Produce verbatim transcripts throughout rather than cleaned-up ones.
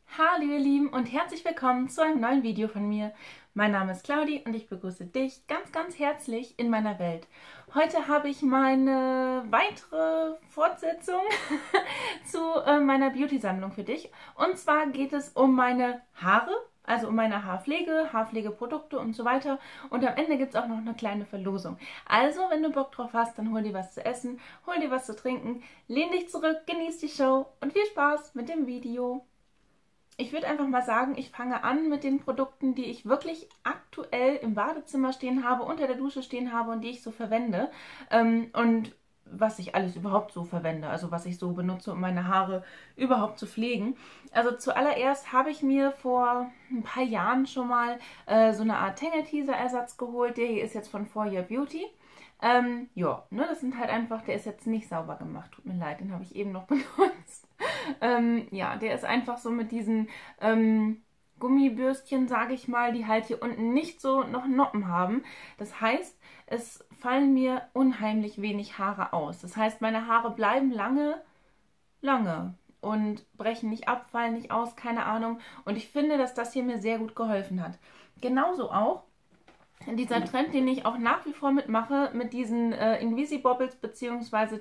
Hallo ihr Lieben und herzlich willkommen zu einem neuen Video von mir. Mein Name ist Claudi und ich begrüße dich ganz, ganz herzlich in meiner Welt. Heute habe ich meine weitere Fortsetzung zu äh, meiner Beauty-Sammlung für dich. Und zwar geht es um meine Haare, also um meine Haarpflege, Haarpflegeprodukte und so weiter. Und am Ende gibt es auch noch eine kleine Verlosung. Also, wenn du Bock drauf hast, dann hol dir was zu essen, hol dir was zu trinken, lehn dich zurück, genieß die Show und viel Spaß mit dem Video. Ich würde einfach mal sagen, ich fange an mit den Produkten, die ich wirklich aktuell im Badezimmer stehen habe, unter der Dusche stehen habe und die ich so verwende. Ähm, und was ich alles überhaupt so verwende, also was ich so benutze, um meine Haare überhaupt zu pflegen. Also zuallererst habe ich mir vor ein paar Jahren schon mal äh, so eine Art Tangle-Teaser-Ersatz geholt. Der hier ist jetzt von For Your Beauty. Ähm, ja, ne, das sind halt einfach, der ist jetzt nicht sauber gemacht. Tut mir leid, den habe ich eben noch benutzt. ähm, ja, der ist einfach so mit diesen ähm, Gummibürstchen, sage ich mal, die halt hier unten nicht so noch Noppen haben. Das heißt, es fallen mir unheimlich wenig Haare aus. Das heißt, meine Haare bleiben lange, lange und brechen nicht ab, fallen nicht aus, keine Ahnung. Und ich finde, dass das hier mir sehr gut geholfen hat. Genauso auch dieser Trend, den ich auch nach wie vor mitmache, mit diesen äh, Invisibobbles bzw.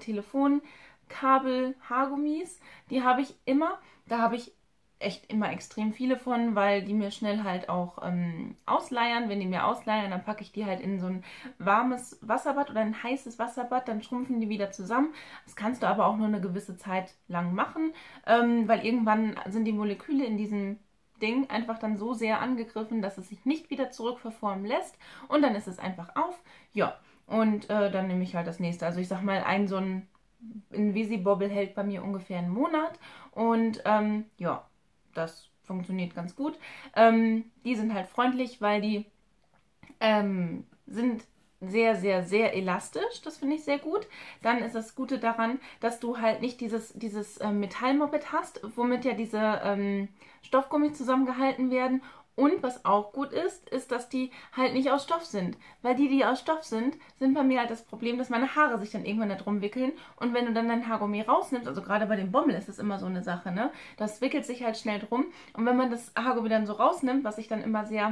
Telefonkabel-Haargummis, die habe ich immer, da habe ich echt immer extrem viele von, weil die mir schnell halt auch ähm, ausleiern. Wenn die mir ausleiern, dann packe ich die halt in so ein warmes Wasserbad oder ein heißes Wasserbad, dann schrumpfen die wieder zusammen. Das kannst du aber auch nur eine gewisse Zeit lang machen, ähm, weil irgendwann sind die Moleküle in diesem Ding einfach dann so sehr angegriffen, dass es sich nicht wieder zurückverformen lässt und dann ist es einfach auf. Ja, und äh, dann nehme ich halt das nächste. Also ich sag mal, ein so ein Invisibobble hält bei mir ungefähr einen Monat und ähm, ja, das funktioniert ganz gut. Ähm, die sind halt freundlich, weil die ähm, sind sehr, sehr, sehr elastisch. Das finde ich sehr gut. Dann ist das Gute daran, dass du halt nicht dieses, dieses äh, Metallmoped hast, womit ja diese ähm, Stoffgummis zusammengehalten werden. Und was auch gut ist, ist, dass die halt nicht aus Stoff sind. Weil die, die aus Stoff sind, sind bei mir halt das Problem, dass meine Haare sich dann irgendwann da drum wickeln. Und wenn du dann dein Haargummi rausnimmst, also gerade bei dem Bommel ist das immer so eine Sache, ne? Das wickelt sich halt schnell drum. Und wenn man das Haargummi dann so rausnimmt, was ich dann immer sehr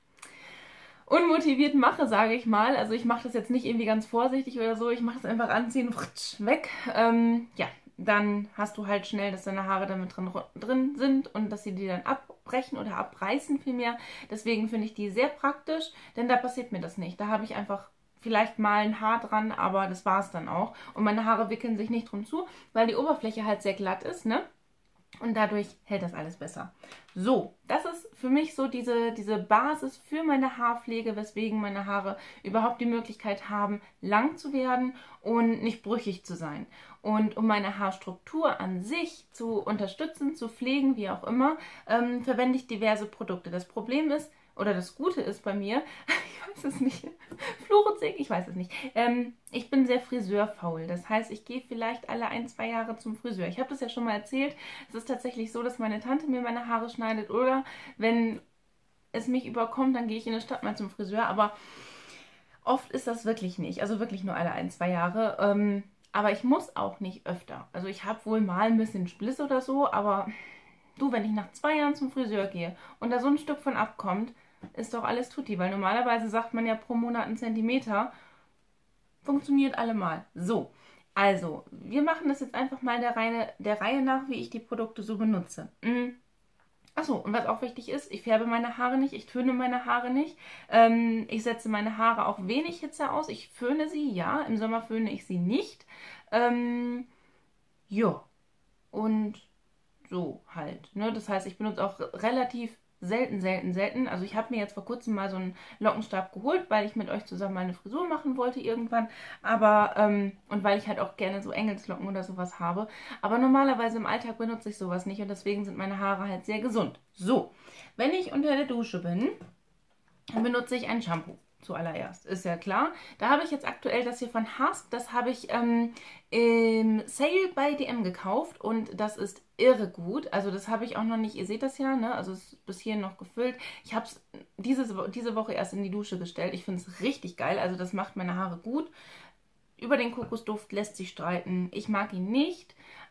unmotiviert mache, sage ich mal. Also ich mache das jetzt nicht irgendwie ganz vorsichtig oder so. Ich mache das einfach anziehen, weg. Ähm, ja, dann hast du halt schnell, dass deine Haare damit drin, drin sind und dass sie die dann abbrechen oder abreißen vielmehr. Deswegen finde ich die sehr praktisch, denn da passiert mir das nicht. Da habe ich einfach vielleicht mal ein Haar dran, aber das war es dann auch. Und meine Haare wickeln sich nicht drum zu, weil die Oberfläche halt sehr glatt ist, ne? Und dadurch hält das alles besser. So, das ist für mich so diese, diese Basis für meine Haarpflege, weswegen meine Haare überhaupt die Möglichkeit haben, lang zu werden und nicht brüchig zu sein. Und um meine Haarstruktur an sich zu unterstützen, zu pflegen, wie auch immer, ähm, verwende ich diverse Produkte. Das Problem ist, oder das Gute ist bei mir, ich weiß es nicht, Fluorozeg, ich weiß es nicht, ähm, ich bin sehr friseurfaul. Das heißt, ich gehe vielleicht alle ein, zwei Jahre zum Friseur. Ich habe das ja schon mal erzählt. Es ist tatsächlich so, dass meine Tante mir meine Haare schneidet oder wenn es mich überkommt, dann gehe ich in der Stadt mal zum Friseur. Aber oft ist das wirklich nicht, also wirklich nur alle ein, zwei Jahre. Ähm, aber ich muss auch nicht öfter. Also ich habe wohl mal ein bisschen Spliss oder so, aber du, wenn ich nach zwei Jahren zum Friseur gehe und da so ein Stück von abkommt, ist doch alles tutti, weil normalerweise sagt man ja pro Monat einen Zentimeter. Funktioniert allemal. So, also, wir machen das jetzt einfach mal der Reihe, der Reihe nach, wie ich die Produkte so benutze. Mhm. Achso, und was auch wichtig ist, ich färbe meine Haare nicht, ich töne meine Haare nicht. Ähm, ich setze meine Haare auch wenig Hitze aus. Ich föhne sie, ja, im Sommer föhne ich sie nicht. Ähm, ja, und so halt. Ne? Das heißt, ich benutze auch relativ selten, selten, selten. Also ich habe mir jetzt vor kurzem mal so einen Lockenstab geholt, weil ich mit euch zusammen meine Frisur machen wollte irgendwann. Aber, ähm, und weil ich halt auch gerne so Engelslocken oder sowas habe. Aber normalerweise im Alltag benutze ich sowas nicht und deswegen sind meine Haare halt sehr gesund. So, wenn ich unter der Dusche bin, dann benutze ich ein Shampoo. Zuallererst, ist ja klar. Da habe ich jetzt aktuell das hier von Hask, das habe ich ähm, im Sale bei D M gekauft und das ist irre gut. Also das habe ich auch noch nicht, ihr seht das ja, ne? Also es ist bis hierhin noch gefüllt. Ich habe es diese, diese Woche erst in die Dusche gestellt. Ich finde es richtig geil, also das macht meine Haare gut. Über den Kokosduft lässt sich streiten. Ich mag ihn nicht,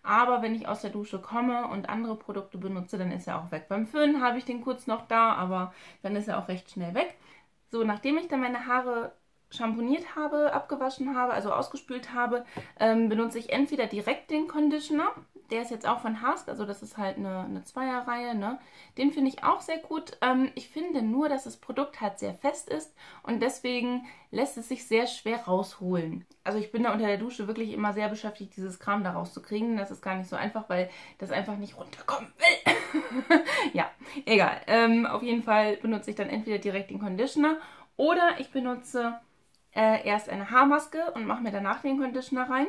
Aber wenn ich aus der Dusche komme und andere Produkte benutze, dann ist er auch weg. Beim Föhn habe ich den kurz noch da, aber dann ist er auch recht schnell weg. So, nachdem ich dann meine Haare schamponiert habe, abgewaschen habe, also ausgespült habe, ähm, benutze ich entweder direkt den Conditioner. Der ist jetzt auch von Hask, also das ist halt eine, eine Zweierreihe, ne? Den finde ich auch sehr gut. Ähm, ich finde nur, dass das Produkt halt sehr fest ist und deswegen lässt es sich sehr schwer rausholen. Also ich bin da unter der Dusche wirklich immer sehr beschäftigt, dieses Kram da rauszukriegen. Das ist gar nicht so einfach, weil das einfach nicht runterkommen will. Ja, egal. Ähm, auf jeden Fall benutze ich dann entweder direkt den Conditioner oder ich benutze äh, erst eine Haarmaske und mache mir danach den Conditioner rein.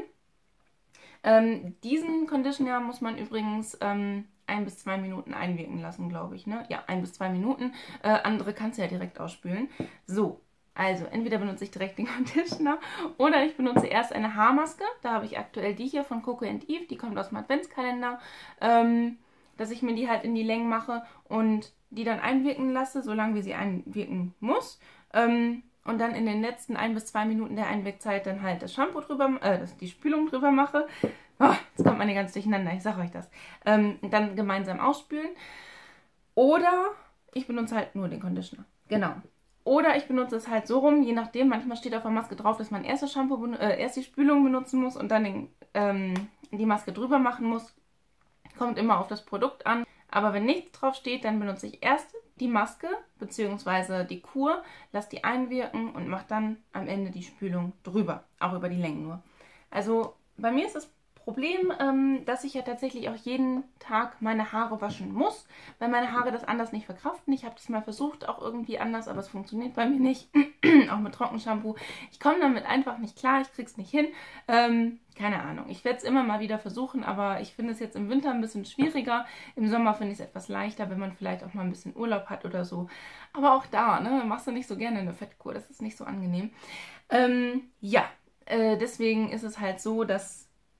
Ähm, diesen Conditioner muss man übrigens ähm, ein bis zwei Minuten einwirken lassen, glaube ich. Ne? Ja, ein bis zwei Minuten. Äh, andere kannst du ja direkt ausspülen. So, also entweder benutze ich direkt den Conditioner oder ich benutze erst eine Haarmaske. Da habe ich aktuell die hier von Coco and Eve. Die kommt aus dem Adventskalender. Ähm, dass ich mir die halt in die Längen mache und die dann einwirken lasse, solange wie sie einwirken muss. Ähm, und dann in den letzten ein bis zwei Minuten der Einwirkzeit dann halt das Shampoo drüber, äh, die Spülung drüber mache. Oh, jetzt kommt man ganz durcheinander, ich sage euch das. Ähm, dann gemeinsam ausspülen. Oder ich benutze halt nur den Conditioner. Genau. Oder ich benutze es halt so rum, je nachdem. Manchmal steht auf der Maske drauf, dass man erst das Shampoo, äh, erst die Spülung benutzen muss und dann den, ähm, die Maske drüber machen muss. Kommt immer auf das Produkt an. Aber wenn nichts drauf steht, dann benutze ich erst die Maske bzw. die Kur, lasse die einwirken und mache dann am Ende die Spülung drüber. Auch über die Längen nur. Also bei mir ist das Problem, ähm, dass ich ja tatsächlich auch jeden Tag meine Haare waschen muss, weil meine Haare das anders nicht verkraften. Ich habe das mal versucht, auch irgendwie anders, aber es funktioniert bei mir nicht. Auch mit Trockenshampoo. Ich komme damit einfach nicht klar, ich krieg's nicht hin. Ähm, keine Ahnung. Ich werde es immer mal wieder versuchen, aber ich finde es jetzt im Winter ein bisschen schwieriger. Im Sommer finde ich es etwas leichter, wenn man vielleicht auch mal ein bisschen Urlaub hat oder so. Aber auch da, ne, machst du nicht so gerne eine Fettkur, das ist nicht so angenehm. Ähm, ja, äh, deswegen ist es halt so, dass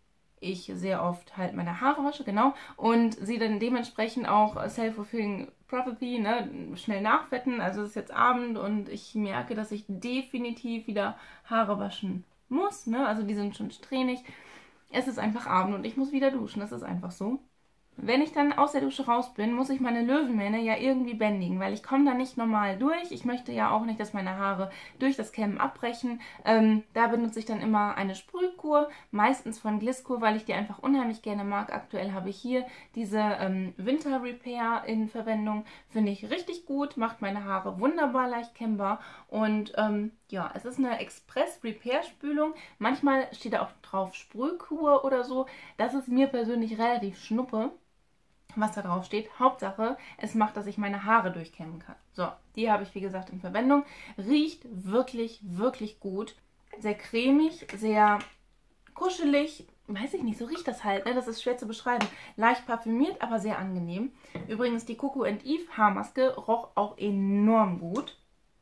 ich sehr oft halt meine Haare wasche, genau, und sie dann dementsprechend auch self-fulfilling prophecy, ne, schnell nachfetten. Also es ist jetzt Abend und ich merke, dass ich definitiv wieder Haare waschen muss, ne, also die sind schon strähnig. Es ist einfach Abend und ich muss wieder duschen, das ist einfach so. Wenn ich dann aus der Dusche raus bin, muss ich meine Löwenmähne ja irgendwie bändigen, weil ich komme da nicht normal durch. Ich möchte ja auch nicht, dass meine Haare durch das Kämmen abbrechen. Ähm, da benutze ich dann immer eine Sprühkur, meistens von Glisco, weil ich die einfach unheimlich gerne mag. Aktuell habe ich hier diese ähm, Winter Repair in Verwendung. Finde ich richtig gut, macht meine Haare wunderbar leicht kämmbar. Und ähm, ja, es ist eine Express-Repair-Spülung. Manchmal steht da auch drauf Sprühkur oder so. Das ist mir persönlich relativ schnuppe, was da drauf steht. Hauptsache, es macht, dass ich meine Haare durchkämmen kann. So, die habe ich wie gesagt in Verwendung. Riecht wirklich, wirklich gut. Sehr cremig, sehr kuschelig. Weiß ich nicht, so riecht das halt, ne? Das ist schwer zu beschreiben. Leicht parfümiert, aber sehr angenehm. Übrigens, die Coco and Eve Haarmaske roch auch enorm gut.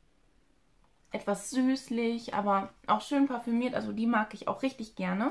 Etwas süßlich, aber auch schön parfümiert. Also die mag ich auch richtig gerne.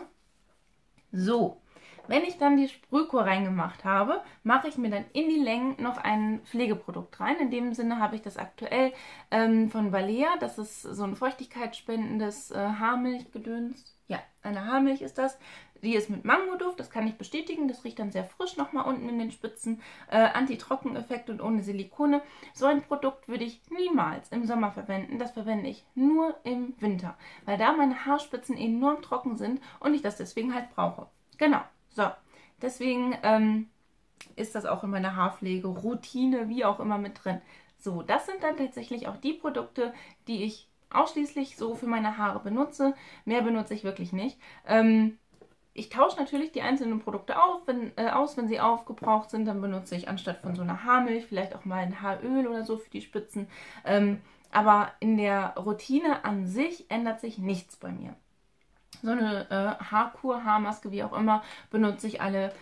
So. Wenn ich dann die Sprühkur reingemacht habe, mache ich mir dann in die Längen noch ein Pflegeprodukt rein. In dem Sinne habe ich das aktuell ähm, von Balea. Das ist so ein feuchtigkeitsspendendes äh, Haarmilchgedöns. Ja, eine Haarmilch ist das. Die ist mit Mangoduft, das kann ich bestätigen. Das riecht dann sehr frisch nochmal unten in den Spitzen. Äh, Anti-Trocken-Effekt und ohne Silikone. So ein Produkt würde ich niemals im Sommer verwenden. Das verwende ich nur im Winter, weil da meine Haarspitzen enorm trocken sind und ich das deswegen halt brauche. Genau. So, deswegen ähm, ist das auch in meiner Haarpflege-Routine, wie auch immer, mit drin. So, das sind dann tatsächlich auch die Produkte, die ich ausschließlich so für meine Haare benutze. Mehr benutze ich wirklich nicht. Ähm, ich tausche natürlich die einzelnen Produkte auf, wenn, äh, aus, wenn sie aufgebraucht sind. Dann benutze ich anstatt von so einer Haarmilch vielleicht auch mal ein Haaröl oder so für die Spitzen. Ähm, aber in der Routine an sich ändert sich nichts bei mir. So eine äh, Haarkur, Haarmaske, wie auch immer, benutze ich alle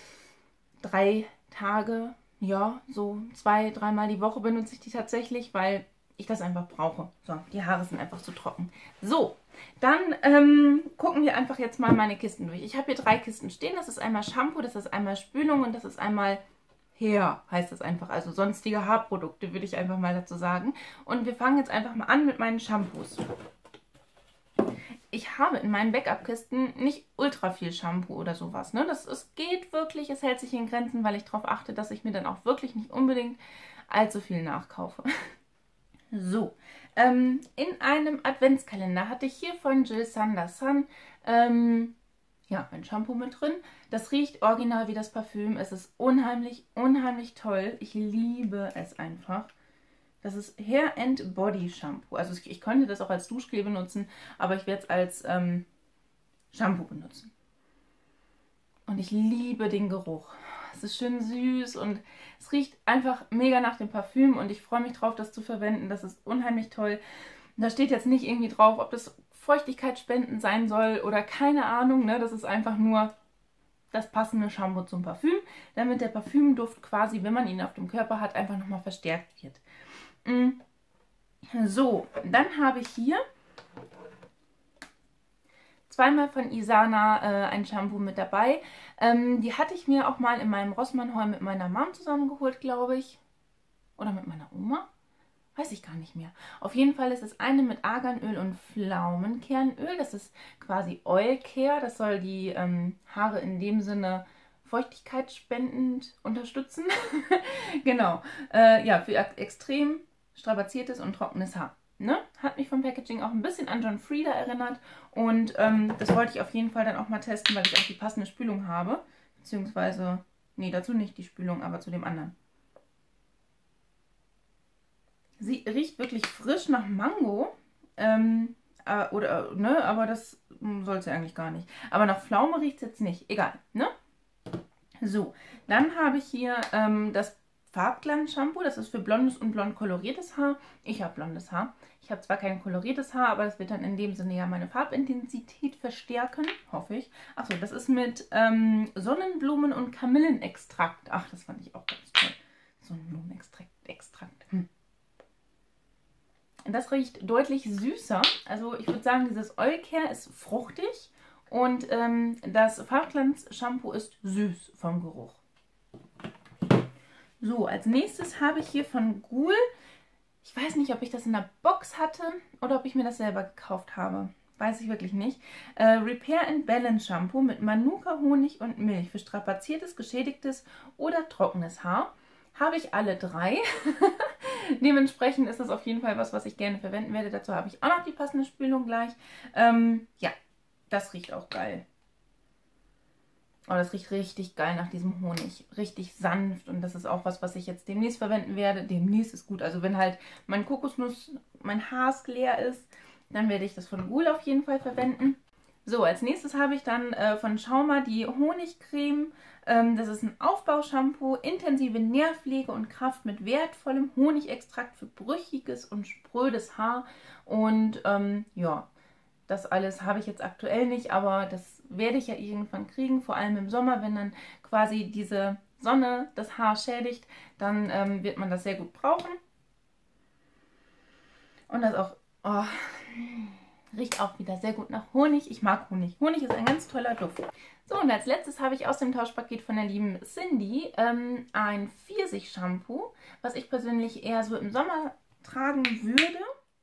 drei Tage. Ja, so zwei, dreimal die Woche benutze ich die tatsächlich, weil ich das einfach brauche. So, die Haare sind einfach zu trocken. So, dann ähm, gucken wir einfach jetzt mal meine Kisten durch. Ich habe hier drei Kisten stehen. Das ist einmal Shampoo, das ist einmal Spülung und das ist einmal Hair, heißt das einfach. Also sonstige Haarprodukte, würde ich einfach mal dazu sagen. Und wir fangen jetzt einfach mal an mit meinen Shampoos. ich habe in meinen Backup-Kisten nicht ultra viel Shampoo oder sowas. Ne? Das es geht wirklich, es hält sich in Grenzen, weil ich darauf achte, dass ich mir dann auch wirklich nicht unbedingt allzu viel nachkaufe. So, ähm, in einem Adventskalender hatte ich hier von Jil Sander Sun ähm, ja, ein Shampoo mit drin. Das riecht original wie das Parfüm. Es ist unheimlich, unheimlich toll. Ich liebe es einfach. Das ist Hair and Body Shampoo. Also ich, ich könnte das auch als Duschgel benutzen, aber ich werde es als ähm, Shampoo benutzen. Und ich liebe den Geruch. Es ist schön süß und es riecht einfach mega nach dem Parfüm und ich freue mich drauf, das zu verwenden. Das ist unheimlich toll. Da steht jetzt nicht irgendwie drauf, ob das feuchtigkeitsspendend sein soll oder keine Ahnung. Ne? Das ist einfach nur das passende Shampoo zum Parfüm, damit der Parfümduft quasi, wenn man ihn auf dem Körper hat, einfach nochmal verstärkt wird. So, dann habe ich hier zweimal von Isana äh, ein Shampoo mit dabei. Ähm, die hatte ich mir auch mal in meinem Rossmann-Haul mit meiner Mom zusammengeholt, glaube ich. Oder mit meiner Oma? Weiß ich gar nicht mehr. Auf jeden Fall ist es eine mit Arganöl und Pflaumenkernöl. Das ist quasi Oil Care. Das soll die ähm, Haare in dem Sinne feuchtigkeitsspendend unterstützen. Genau. Äh, ja, für extrem strapaziertes und trockenes Haar. Ne? Hat mich vom Packaging auch ein bisschen an John Frieda erinnert. Und ähm, das wollte ich auf jeden Fall dann auch mal testen, weil ich auch die passende Spülung habe. Beziehungsweise, nee, dazu nicht die Spülung, aber zu dem anderen. Sie riecht wirklich frisch nach Mango. Ähm, äh, oder, ne, aber das soll es ja eigentlich gar nicht. Aber nach Pflaume riecht es jetzt nicht. Egal, ne? So, dann habe ich hier ähm, das Farbglanz-Shampoo. Das ist für blondes und blond koloriertes Haar. Ich habe blondes Haar. Ich habe zwar kein koloriertes Haar, aber das wird dann in dem Sinne ja meine Farbintensität verstärken. Hoffe ich. Achso, das ist mit ähm, Sonnenblumen- und Kamillenextrakt. Ach, das fand ich auch ganz toll. Sonnenblumenextrakt. Extrakt. Hm. Das riecht deutlich süßer. Also ich würde sagen, dieses Oil Care ist fruchtig und ähm, das Farbglanz-Shampoo ist süß vom Geruch. So, als nächstes habe ich hier von Ghoul, ich weiß nicht, ob ich das in der Box hatte oder ob ich mir das selber gekauft habe. Weiß ich wirklich nicht. Äh, Repair and Balance Shampoo mit Manuka, Honig und Milch für strapaziertes, geschädigtes oder trockenes Haar. Habe ich alle drei. Dementsprechend ist das auf jeden Fall was, was ich gerne verwenden werde. Dazu habe ich auch noch die passende Spülung gleich. Ähm, ja, das riecht auch geil. Oh, das riecht richtig geil nach diesem Honig. Richtig sanft. Und das ist auch was, was ich jetzt demnächst verwenden werde. Demnächst ist gut. Also wenn halt mein Kokosnuss, mein Haarsk leer ist, dann werde ich das von Ghoul auf jeden Fall verwenden. So, als nächstes habe ich dann äh, von Schauma die Honigcreme. Ähm, das ist ein Aufbaushampoo, intensive Nährpflege und Kraft mit wertvollem Honigextrakt für brüchiges und sprödes Haar. Und ähm, ja, das alles habe ich jetzt aktuell nicht, aber das werde ich ja irgendwann kriegen. Vor allem im Sommer, wenn dann quasi diese Sonne das Haar schädigt, dann ähm, wird man das sehr gut brauchen. Und das auch... Oh, riecht auch wieder sehr gut nach Honig. Ich mag Honig. Honig ist ein ganz toller Duft. So, und als letztes habe ich aus dem Tauschpaket von der lieben Cindy ähm, ein Pfirsich-Shampoo, was ich persönlich eher so im Sommer tragen würde.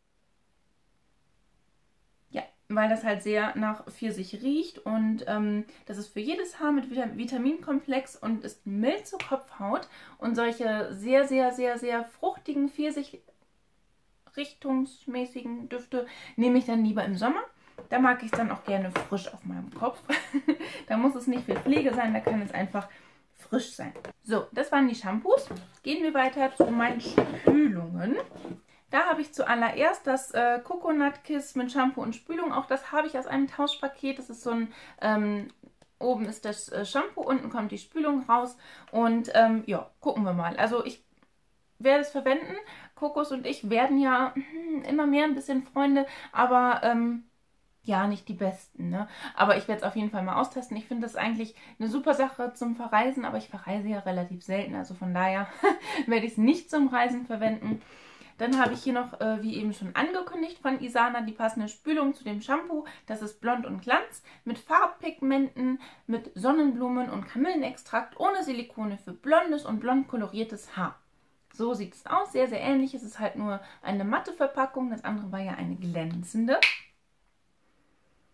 Ja, weil das halt sehr nach Pfirsich riecht und ähm, das ist für jedes Haar mit Vitaminkomplex und ist mild zur Kopfhaut. Und solche sehr, sehr, sehr, sehr fruchtigen Pfirsich richtungsmäßigen Düfte nehme ich dann lieber im Sommer. Da mag ich es dann auch gerne frisch auf meinem Kopf. Da muss es nicht viel Pflege sein, da kann es einfach frisch sein. So, das waren die Shampoos. Gehen wir weiter zu meinen Spülungen. Da habe ich zuallererst das äh, Coconut Kiss mit Shampoo und Spülung. Auch das habe ich aus einem Tauschpaket. Das ist so ein... Ähm, oben ist das äh, Shampoo, unten kommt die Spülung raus. Und ähm, ja, gucken wir mal. Also ich werde es verwenden. Kokos und ich werden ja hm, immer mehr ein bisschen Freunde, aber ähm, ja, nicht die besten, ne? Aber ich werde es auf jeden Fall mal austesten. Ich finde das eigentlich eine super Sache zum Verreisen, aber ich verreise ja relativ selten, also von daher werde ich es nicht zum Reisen verwenden. Dann habe ich hier noch, äh, wie eben schon angekündigt, von Isana die passende Spülung zu dem Shampoo. Das ist Blond und Glanz mit Farbpigmenten, mit Sonnenblumen und Kamillenextrakt, ohne Silikone für blondes und blond koloriertes Haar. So sieht es aus, sehr, sehr ähnlich. Es ist halt nur eine matte Verpackung. Das andere war ja eine glänzende.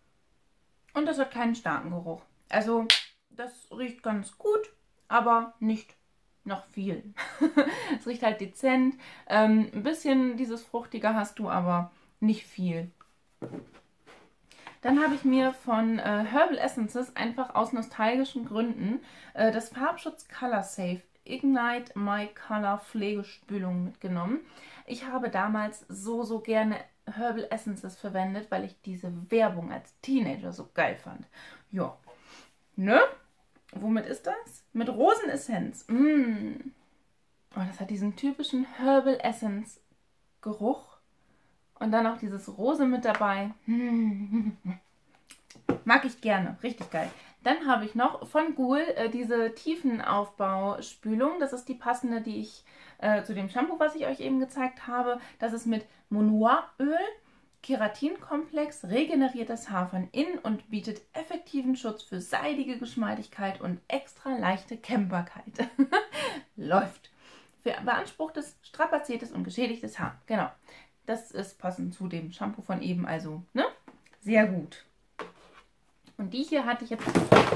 Und das hat keinen starken Geruch. Also das riecht ganz gut, aber nicht noch viel. Es riecht halt dezent. Ähm, ein bisschen dieses Fruchtige hast du, aber nicht viel. Dann habe ich mir von äh, Herbal Essences einfach aus nostalgischen Gründen äh, das Farbschutz Color Safe Ignite My Color Pflegespülung mitgenommen. Ich habe damals so, so gerne Herbal Essences verwendet, weil ich diese Werbung als Teenager so geil fand. Ja, ne? Womit ist das? Mit Rosenessenz. Mm. Oh, das hat diesen typischen Herbal Essence Geruch. Und dann auch dieses Rose mit dabei. Mag ich gerne. Richtig geil. Dann habe ich noch von Ghoul äh, diese Tiefenaufbauspülung. Das ist die passende, die ich äh, zu dem Shampoo, was ich euch eben gezeigt habe. Das ist mit Monoiröl, Keratinkomplex, regeneriertes Haar von innen und bietet effektiven Schutz für seidige Geschmeidigkeit und extra leichte Kämmbarkeit. Läuft. Für beanspruchtes, strapaziertes und geschädigtes Haar. Genau. Das ist passend zu dem Shampoo von eben, also, ne? Sehr gut. Und die hier hatte ich jetzt...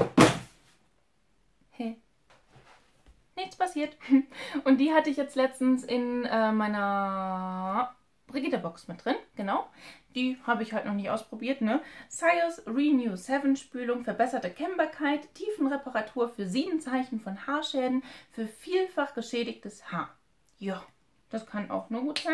Hey. Nichts passiert. Und die hatte ich jetzt letztens in äh, meiner Brigitte-Box mit drin. Genau. Die habe ich halt noch nicht ausprobiert, ne? Scios Renew sieben Spülung, verbesserte Kämmbarkeit, Tiefenreparatur für sieben Zeichen von Haarschäden, für vielfach geschädigtes Haar. Ja, das kann auch nur gut sein.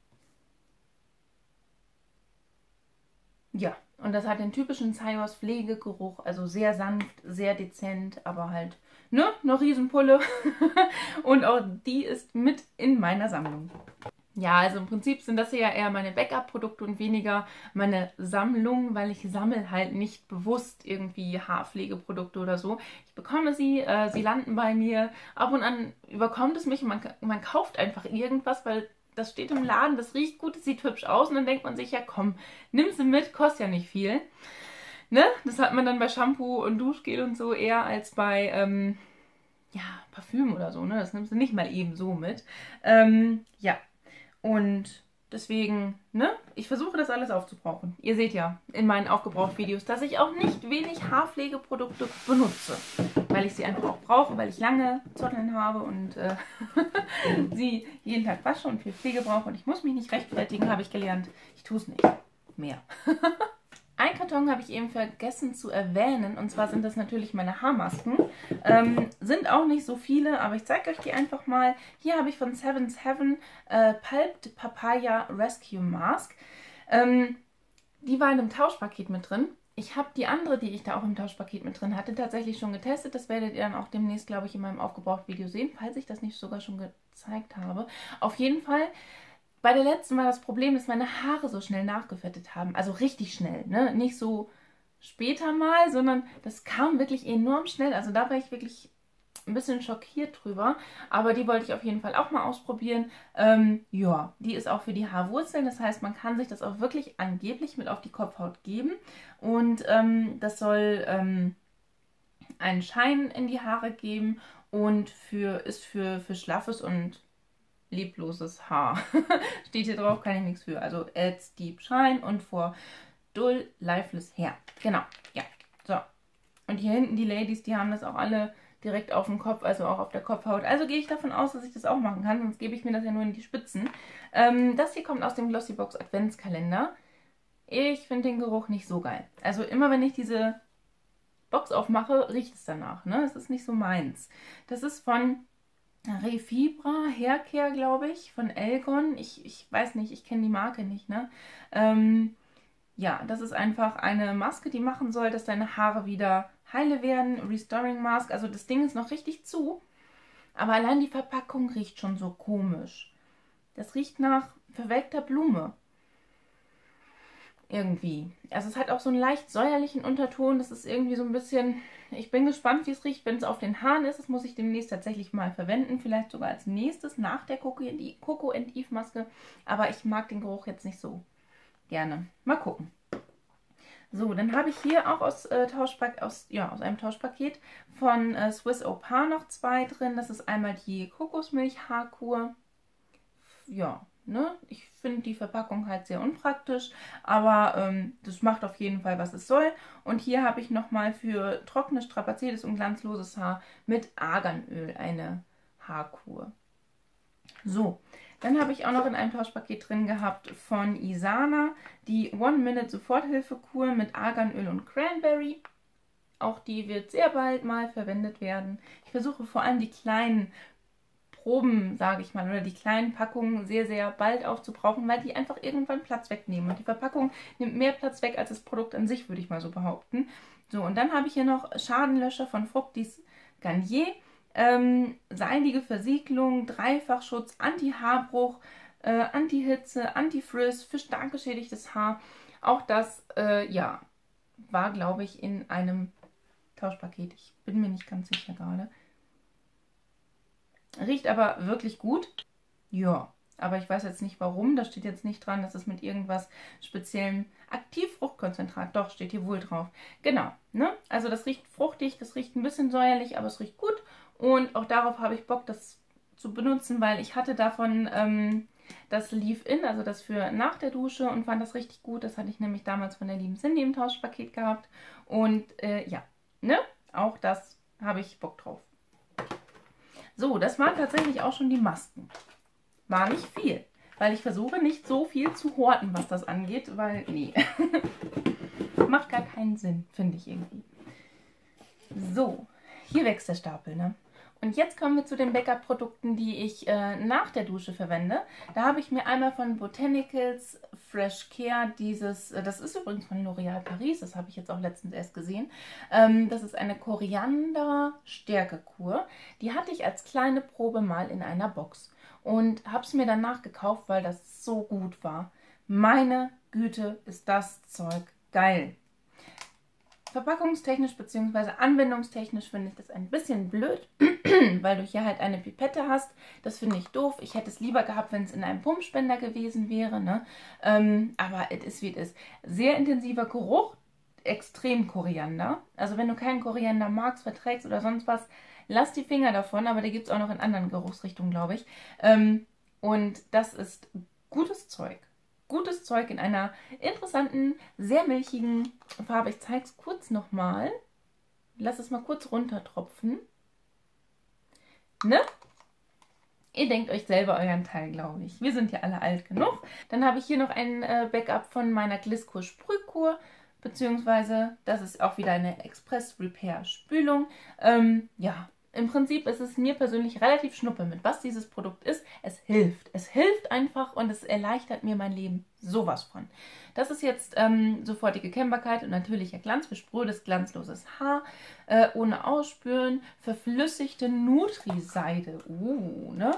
Ja, und das hat den typischen Scios Pflegegeruch, also sehr sanft, sehr dezent, aber halt, ne, eine Riesenpulle. Und auch die ist mit in meiner Sammlung. Ja, also im Prinzip sind das hier ja eher meine Backup-Produkte und weniger meine Sammlung, weil ich sammle halt nicht bewusst irgendwie Haarpflegeprodukte oder so. Ich bekomme sie, äh, sie landen bei mir. Ab und an überkommt es mich und man, man kauft einfach irgendwas, weil das steht im Laden, das riecht gut, das sieht hübsch aus und dann denkt man sich, ja komm, nimm sie mit, kostet ja nicht viel. Ne? Das hat man dann bei Shampoo und Duschgel und so eher als bei, ähm, ja, Parfüm oder so, ne? Das nimmst du nicht mal eben so mit. Ähm, ja. Und deswegen, ne, ich versuche das alles aufzubrauchen. Ihr seht ja in meinen Aufgebraucht-Videos, dass ich auch nicht wenig Haarpflegeprodukte benutze. Weil ich sie einfach auch brauche, weil ich lange Zotteln habe und äh, sie jeden Tag wasche und viel Pflege brauche. Und ich muss mich nicht rechtfertigen, habe ich gelernt. Ich tue es nicht mehr. Ein Karton habe ich eben vergessen zu erwähnen, und zwar sind das natürlich meine Haarmasken. Ähm, sind auch nicht so viele, aber ich zeige euch die einfach mal. Hier habe ich von Seven's Heaven äh, Pulped Papaya Rescue Mask. Ähm, die war in einem Tauschpaket mit drin. Ich habe die andere, die ich da auch im Tauschpaket mit drin hatte, tatsächlich schon getestet. Das werdet ihr dann auch demnächst, glaube ich, in meinem Aufgebraucht-Video sehen, falls ich das nicht sogar schon gezeigt habe. Auf jeden Fall... Bei der letzten war das Problem, dass meine Haare so schnell nachgefettet haben. Also richtig schnell, ne? Nicht so später mal, sondern das kam wirklich enorm schnell. Also da war ich wirklich ein bisschen schockiert drüber. Aber die wollte ich auf jeden Fall auch mal ausprobieren. Ähm, ja, die ist auch für die Haarwurzeln. Das heißt, man kann sich das auch wirklich angeblich mit auf die Kopfhaut geben. Und ähm, das soll ähm, einen Schein in die Haare geben und für, ist für, für schlaffes und lebloses Haar. Steht hier drauf, kann ich nichts für. Also adds deep shine und for dull lifeless hair. Genau, ja. So. Und hier hinten die Ladies, die haben das auch alle direkt auf dem Kopf, also auch auf der Kopfhaut. Also gehe ich davon aus, dass ich das auch machen kann, sonst gebe ich mir das ja nur in die Spitzen. Ähm, das hier kommt aus dem Glossybox Adventskalender. Ich finde den Geruch nicht so geil. Also immer wenn ich diese Box aufmache, riecht es danach. Ne? Es ist nicht so meins. Das ist von Refibra Haircare, glaube ich, von Elgon. Ich, ich weiß nicht, ich kenne die Marke nicht, ne? Ähm, ja, das ist einfach eine Maske, die machen soll, dass deine Haare wieder heile werden. Restoring Mask. Also das Ding ist noch richtig zu. Aber allein die Verpackung riecht schon so komisch. Das riecht nach verwelkter Blume. Irgendwie. Also es hat auch so einen leicht säuerlichen Unterton. Das ist irgendwie so ein bisschen... Ich bin gespannt, wie es riecht, wenn es auf den Haaren ist. Das muss ich demnächst tatsächlich mal verwenden. Vielleicht sogar als nächstes nach der Coco and Eve Maske. Aber ich mag den Geruch jetzt nicht so gerne. Mal gucken. So, dann habe ich hier auch aus, äh, Tauschpack aus, ja, aus einem Tauschpaket von äh, Swiss Opar noch zwei drin. Das ist einmal die Kokosmilch Haarkur. Ja, Ne? Ich finde die Verpackung halt sehr unpraktisch, aber ähm, das macht auf jeden Fall, was es soll. Und hier habe ich nochmal für trockenes, strapaziertes und glanzloses Haar mit Arganöl eine Haarkur. So, dann habe ich auch noch in einem Tauschpaket drin gehabt von Isana die One-Minute-Soforthilfe-Kur mit Arganöl und Cranberry. Auch die wird sehr bald mal verwendet werden. Ich versuche vor allem die kleinen Proben, sage ich mal, oder die kleinen Packungen sehr, sehr bald aufzubrauchen, weil die einfach irgendwann Platz wegnehmen. Und die Verpackung nimmt mehr Platz weg als das Produkt an sich, würde ich mal so behaupten. So, und dann habe ich hier noch Schadenlöscher von Fructis Garnier. Ähm, seidige Versiegelung, Dreifachschutz, Anti-Haarbruch, äh, Anti-Hitze, Anti-Frizz für stark geschädigtes Haar. Auch das, äh, ja, war, glaube ich, in einem Tauschpaket. Ich bin mir nicht ganz sicher gerade. Riecht aber wirklich gut. Ja, aber ich weiß jetzt nicht warum. Da steht jetzt nicht dran, dass es mit irgendwas speziellem Aktivfruchtkonzentrat. Doch, steht hier wohl drauf. Genau, ne? Also das riecht fruchtig, das riecht ein bisschen säuerlich, aber es riecht gut. Und auch darauf habe ich Bock, das zu benutzen, weil ich hatte davon ähm, das Leave-In, also das für nach der Dusche, und fand das richtig gut. Das hatte ich nämlich damals von der lieben Cindy im Tauschpaket gehabt. Und äh, ja, ne? Auch das habe ich Bock drauf. So, das waren tatsächlich auch schon die Masken. War nicht viel, weil ich versuche nicht so viel zu horten, was das angeht, weil, nee, macht gar keinen Sinn, finde ich irgendwie. So, hier wächst der Stapel, ne? Und jetzt kommen wir zu den Backup-Produkten, die ich äh, nach der Dusche verwende. Da habe ich mir einmal von Botanicals Fresh Care dieses, äh, das ist übrigens von L'Oréal Paris, das habe ich jetzt auch letztens erst gesehen. Ähm, das ist eine Koriander-Stärkekur. Die hatte ich als kleine Probe mal in einer Box und habe es mir danach gekauft, weil das so gut war. Meine Güte, ist das Zeug geil. Verpackungstechnisch bzw. anwendungstechnisch finde ich das ein bisschen blöd, weil du hier halt eine Pipette hast. Das finde ich doof. Ich hätte es lieber gehabt, wenn es in einem Pumpspender gewesen wäre. Ne? Ähm, aber es ist wie es ist. Sehr intensiver Geruch, extrem Koriander. Also wenn du keinen Koriander magst, verträgst oder sonst was, lass die Finger davon. Aber die gibt es auch noch in anderen Geruchsrichtungen, glaube ich. Ähm, und das ist gutes Zeug. Gutes Zeug in einer interessanten, sehr milchigen Farbe. Ich zeige es kurz nochmal. Lass es mal kurz runtertropfen. Ne? Ihr denkt euch selber euren Teil, glaube ich. Wir sind ja alle alt genug. Dann habe ich hier noch ein äh, Backup von meiner Gliskur Sprühkur. Beziehungsweise, das ist auch wieder eine Express Repair Spülung. Ähm, ja. Im Prinzip ist es mir persönlich relativ schnuppe, mit was dieses Produkt ist. Es hilft. Es hilft einfach und es erleichtert mir mein Leben sowas von. Das ist jetzt ähm, sofortige Kennbarkeit und natürlicher Glanz für sprödes, glanzloses Haar. Äh, ohne Ausspülen. Verflüssigte Nutri-Seide. Uh, ne?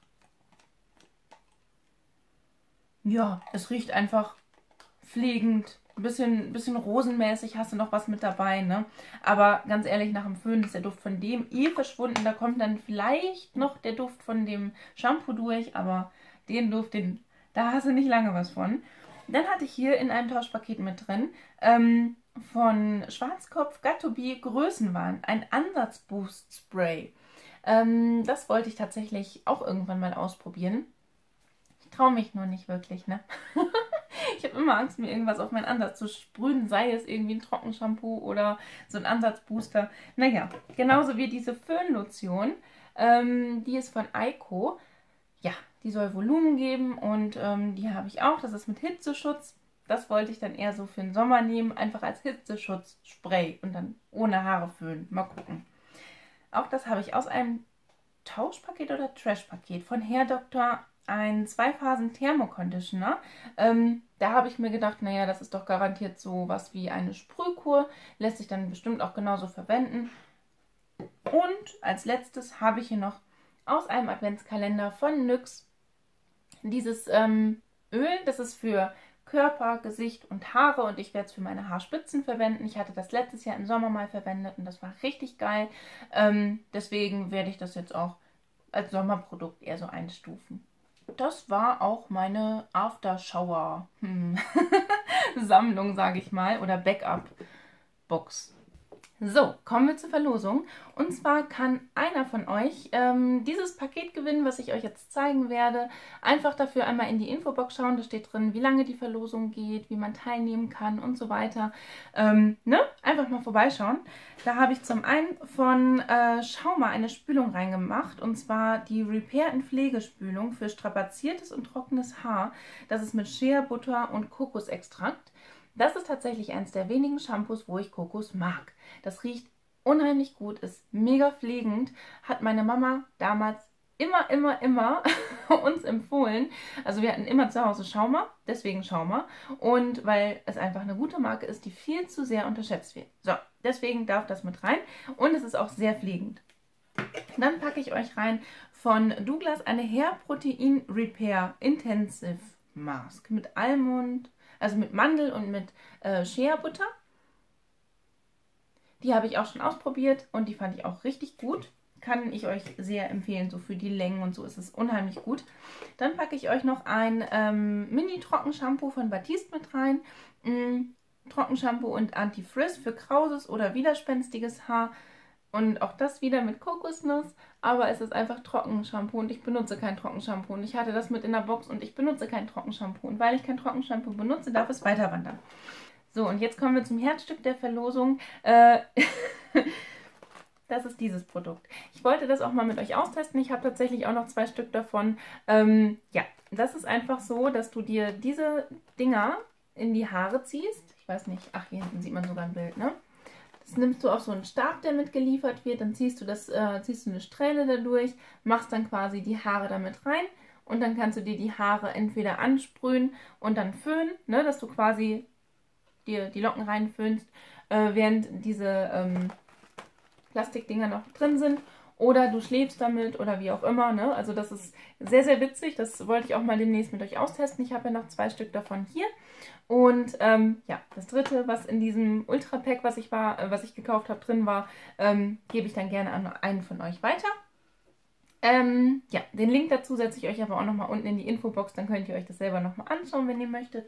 Ja, es riecht einfach pflegend. Ein bisschen, bisschen rosenmäßig hast du noch was mit dabei, ne? Aber ganz ehrlich, nach dem Föhn ist der Duft von dem eh verschwunden. Da kommt dann vielleicht noch der Duft von dem Shampoo durch, aber den Duft, den, da hast du nicht lange was von. Dann hatte ich hier in einem Tauschpaket mit drin ähm, von Schwarzkopf Gattobi Größenwahn ein Ansatzboost-Spray. Ähm, das wollte ich tatsächlich auch irgendwann mal ausprobieren. Ich traue mich nur nicht wirklich, ne? Ich habe immer Angst, mir irgendwas auf meinen Ansatz zu sprühen, sei es irgendwie ein Trockenshampoo oder so ein Ansatzbooster. Naja, genauso wie diese Föhnlotion, ähm, die ist von Eiko. Ja, die soll Volumen geben und ähm, die habe ich auch. Das ist mit Hitzeschutz. Das wollte ich dann eher so für den Sommer nehmen, einfach als Hitzeschutzspray und dann ohne Haare föhnen. Mal gucken. Auch das habe ich aus einem Tauschpaket oder Trashpaket von Hair Doctor. Ein Zwei-Phasen-Thermoconditioner. Ähm, da habe ich mir gedacht, naja, das ist doch garantiert so was wie eine Sprühkur. Lässt sich dann bestimmt auch genauso verwenden. Und als letztes habe ich hier noch aus einem Adventskalender von N Y X dieses ähm, Öl. Das ist für Körper, Gesicht und Haare und ich werde es für meine Haarspitzen verwenden. Ich hatte das letztes Jahr im Sommer mal verwendet und das war richtig geil. Ähm, deswegen werde ich das jetzt auch als Sommerprodukt eher so einstufen. Das war auch meine After-Shower-Sammlung, sage ich mal, oder Backup-Box. So, kommen wir zur Verlosung. Und zwar kann einer von euch ähm, dieses Paket gewinnen, was ich euch jetzt zeigen werde. Einfach dafür einmal in die Infobox schauen. Da steht drin, wie lange die Verlosung geht, wie man teilnehmen kann und so weiter. Ähm, ne? Einfach mal vorbeischauen. Da habe ich zum einen von äh, Schauma eine Spülung reingemacht. Und zwar die Repair and Pflegespülung für strapaziertes und trockenes Haar. Das ist mit Shea Butter und Kokosextrakt. Das ist tatsächlich eines der wenigen Shampoos, wo ich Kokos mag. Das riecht unheimlich gut, ist mega pflegend, hat meine Mama damals immer, immer, immer uns empfohlen. Also wir hatten immer zu Hause Schauma, deswegen Schauma. Und weil es einfach eine gute Marke ist, die viel zu sehr unterschätzt wird. So, deswegen darf das mit rein und es ist auch sehr pflegend. Dann packe ich euch rein von Douglas eine Hair Protein Repair Intensive Mask mit Almond. Also mit Mandel und mit äh, Shea Butter. Die habe ich auch schon ausprobiert und die fand ich auch richtig gut. Kann ich euch sehr empfehlen, so für die Längen und so ist es unheimlich gut. Dann packe ich euch noch ein ähm, Mini-Trockenshampoo von Batiste mit rein. Mm, Trockenshampoo und Anti-Frizz für krauses oder widerspenstiges Haar. Und auch das wieder mit Kokosnuss, aber es ist einfach Trockenshampoo und ich benutze kein Trockenshampoo. Und ich hatte das mit in der Box und ich benutze kein Trockenshampoo. Und weil ich kein Trockenshampoo benutze, darf es weiter wandern. So, und jetzt kommen wir zum Herzstück der Verlosung. Äh, das ist dieses Produkt. Ich wollte das auch mal mit euch austesten. Ich habe tatsächlich auch noch zwei Stück davon. Ähm, ja, das ist einfach so, dass du dir diese Dinger in die Haare ziehst. Ich weiß nicht, ach, hier hinten sieht man sogar ein Bild, ne? Das nimmst du auf so einen Stab, der mitgeliefert wird, dann ziehst du, das, äh, ziehst du eine Strähne dadurch, machst dann quasi die Haare damit rein und dann kannst du dir die Haare entweder ansprühen und dann föhnen, ne, dass du quasi dir die Locken reinföhnst, äh, während diese ähm, Plastikdinger noch drin sind. Oder du schläfst damit oder wie auch immer. Ne? Also das ist sehr, sehr witzig. Das wollte ich auch mal demnächst mit euch austesten. Ich habe ja noch zwei Stück davon hier. Und ähm, ja, das dritte, was in diesem Ultra-Pack, was ich war, äh, was ich gekauft habe, drin war, ähm, gebe ich dann gerne an einen von euch weiter. Ähm, ja, den Link dazu setze ich euch aber auch nochmal unten in die Infobox. Dann könnt ihr euch das selber nochmal anschauen, wenn ihr möchtet.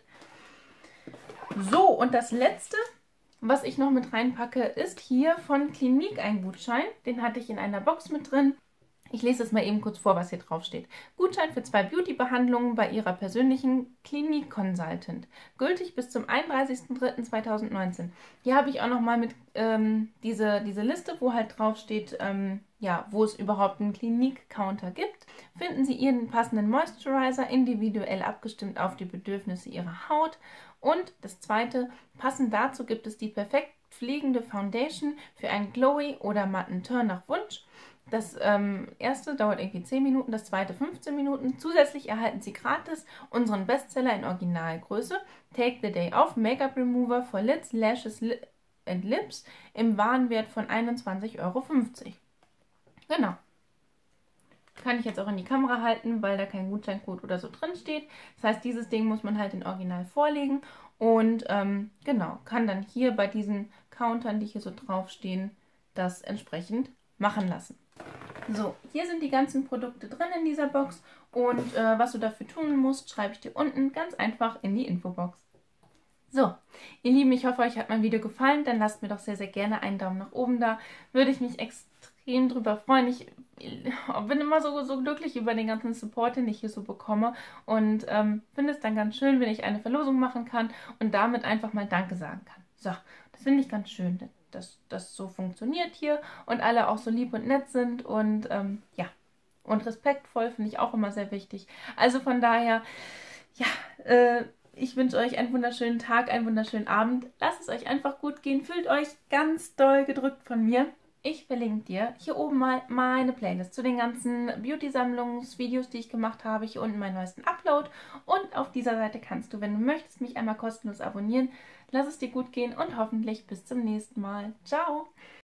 So, und das letzte, was ich noch mit reinpacke, ist hier von Clinique ein Gutschein. Den hatte ich in einer Box mit drin. Ich lese es mal eben kurz vor, was hier drauf steht. Gutschein für zwei Beauty-Behandlungen bei Ihrer persönlichen Clinique Consultant. Gültig bis zum einunddreißigsten dritten zweitausendneunzehn. Hier habe ich auch nochmal mit ähm, diese, diese Liste, wo halt drauf steht, ähm, ja, wo es überhaupt einen Clinique-Counter gibt. Finden Sie Ihren passenden Moisturizer individuell abgestimmt auf die Bedürfnisse Ihrer Haut. Und das zweite, passend dazu gibt es die perfekt pflegende Foundation für einen glowy oder matten Turn nach Wunsch. Das ähm, erste dauert irgendwie zehn Minuten, das zweite fünfzehn Minuten. Zusätzlich erhalten Sie gratis unseren Bestseller in Originalgröße, Take the Day Off Make-up Remover for Lids, Lashes li and Lips im Warenwert von einundzwanzig Euro fünfzig. Genau. Kann ich jetzt auch in die Kamera halten, weil da kein Gutscheincode oder so drin steht. Das heißt, dieses Ding muss man halt in Original vorlegen und ähm, genau, kann dann hier bei diesen Countern, die hier so draufstehen, das entsprechend machen lassen. So, hier sind die ganzen Produkte drin in dieser Box und äh, was du dafür tun musst, schreibe ich dir unten ganz einfach in die Infobox. So, ihr Lieben, ich hoffe, euch hat mein Video gefallen, dann lasst mir doch sehr, sehr gerne einen Daumen nach oben da. Würde ich mich extrem drüber freuen. Ich bin immer so, so glücklich über den ganzen Support, den ich hier so bekomme und ähm, finde es dann ganz schön, wenn ich eine Verlosung machen kann und damit einfach mal Danke sagen kann. So, das finde ich ganz schön, dass das so funktioniert hier und alle auch so lieb und nett sind und ähm, ja, und respektvoll finde ich auch immer sehr wichtig. Also von daher, ja, äh, ich wünsche euch einen wunderschönen Tag, einen wunderschönen Abend. Lasst es euch einfach gut gehen. Fühlt euch ganz doll gedrückt von mir. Ich verlinke dir hier oben mal meine Playlist zu den ganzen Beauty-Sammlungsvideos, die ich gemacht habe. Hier unten meinen neuesten Upload. Und auf dieser Seite kannst du, wenn du möchtest, mich einmal kostenlos abonnieren. Lass es dir gut gehen und hoffentlich bis zum nächsten Mal. Ciao!